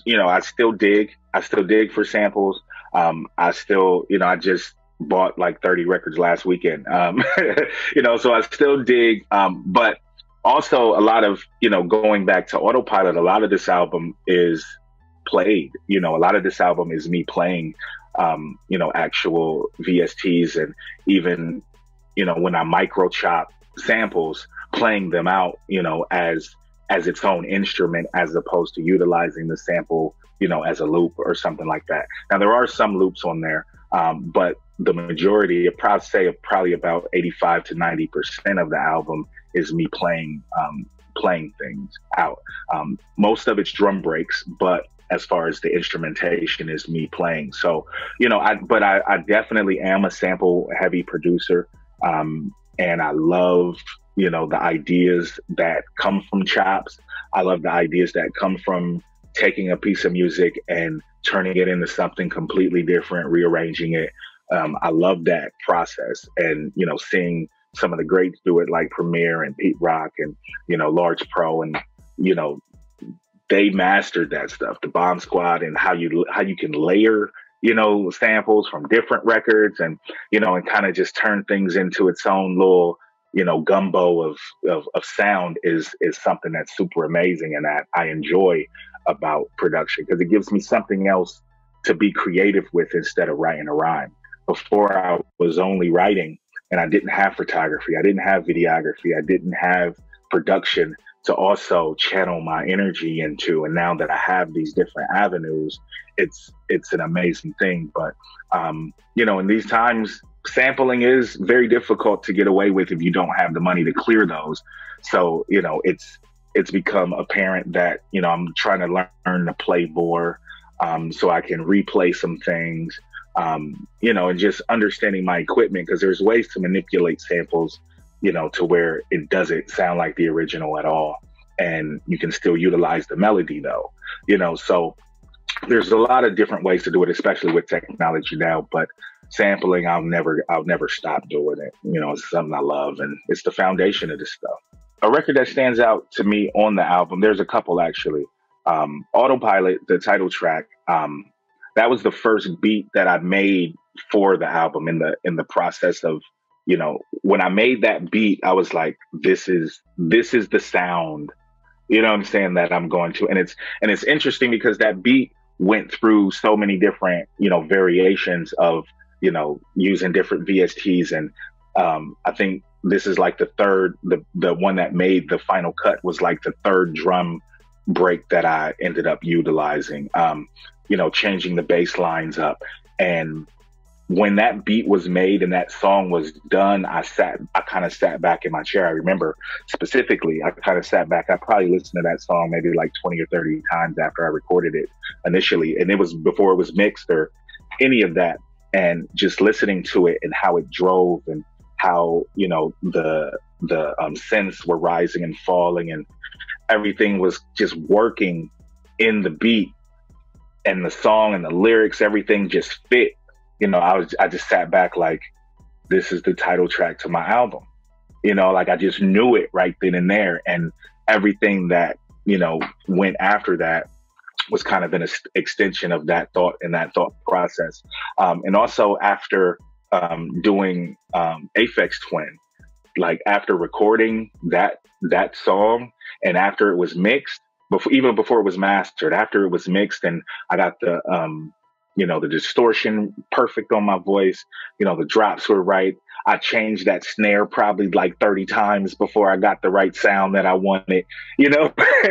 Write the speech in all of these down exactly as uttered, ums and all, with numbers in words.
you know, I still dig. I still dig for samples. Um, I still, you know, I just bought like thirty records last weekend. Um, you know, so I still dig. Um, but also a lot of, you know, going back to Autopilot, a lot of this album is played. You know, a lot of this album is me playing, um, you know, actual V S Ts, and even, you know, when I micro chop samples, playing them out, you know, as as its own instrument, as opposed to utilizing the sample, you know, as a loop or something like that. Now, there are some loops on there, um, but the majority, I'd probably say probably about eighty-five to ninety percent of the album is me playing, um, playing things out. Um, most of it's drum breaks, but as far as the instrumentation is me playing. So, you know, I, but I, I definitely am a sample heavy producer. Um, and I love, you know, the ideas that come from chops. I love the ideas that come from taking a piece of music and turning it into something completely different, rearranging it. Um, I love that process. And, you know, seeing some of the greats do it, like Premier and Pete Rock and, you know, Large Pro, and, you know, they mastered that stuff, the Bomb Squad, and how you, how you can layer, you know, samples from different records, and, you know, and kind of just turn things into its own little, you know, gumbo of, of, of sound is, is something that's super amazing. And that I enjoy about production, because it gives me something else to be creative with instead of writing a rhyme. Before, I was only writing, and I didn't have photography. I didn't have videography. I didn't have production to also channel my energy into. And now that I have these different avenues, it's, it's an amazing thing. But, um, you know, in these times, sampling is very difficult to get away with if you don't have the money to clear those. So, you know, it's, it's become apparent that, you know, I'm trying to learn to play more, um, so I can replay some things, um, you know, and just understanding my equipment, because there's ways to manipulate samples, you know, to where it doesn't sound like the original at all. And you can still utilize the melody though, you know, so there's a lot of different ways to do it, especially with technology now. But sampling, I'll never, I'll never stop doing it. You know, it's something I love, and it's the foundation of this stuff. A record that stands out to me on the album, there's a couple actually. Um, Autopilot, the title track, um, that was the first beat that I made for the album. In the in the process of, you know, when I made that beat, I was like, this is this is the sound, you know what I'm saying, that I'm going to. And it's and it's interesting because that beat went through so many different, you know, variations of, you know, using different V S Ts. And um, I think this is like the third, the, the one that made the final cut was like the third drum break that I ended up utilizing, um, you know, changing the bass lines up. And when that beat was made and that song was done, I sat, I kind of sat back in my chair. I remember specifically, I kind of sat back. I probably listened to that song maybe like twenty or thirty times after I recorded it initially. And it was before it was mixed or any of that. And just listening to it and how it drove, and how, you know, the, the um, synths were rising and falling, and everything was just working in the beat, and the song and the lyrics, everything just fit. You know, I was, I just sat back like, this is the title track to my album. You know, like I just knew it right then and there. And everything that, you know, went after that was kind of an ex extension of that thought and that thought process. Um, and also after um, doing um, Aphex Twin, like after recording that, that song, and after it was mixed, before, even before it was mastered, after it was mixed and I got the, um, you know, the distortion perfect on my voice, you know, the drops were right. I changed that snare probably like thirty times before I got the right sound that I wanted, you know?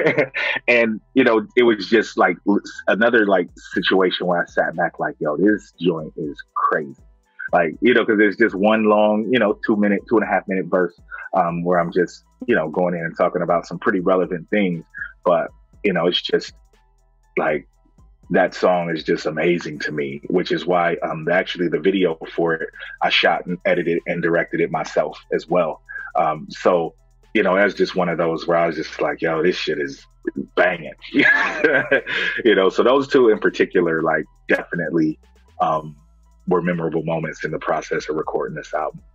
And, you know, it was just like another like situation where I sat back like, yo, this joint is crazy. Like, you know, cause there's just one long, you know, two minute, two and a half minute verse, um, where I'm just, you know, going in and talking about some pretty relevant things. But, you know, it's just like, that song is just amazing to me, which is why um, actually the video for it, I shot and edited and directed it myself as well. Um, so, you know, that's just one of those where I was just like, yo, this shit is banging. You know, so those two in particular, like definitely um, were memorable moments in the process of recording this album.